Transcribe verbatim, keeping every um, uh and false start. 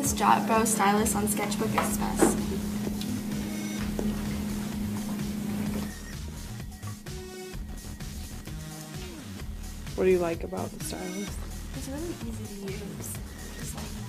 It's Jot Bro Stylus on Sketchbook Express. What do you like about the stylus? It's really easy to use. Just like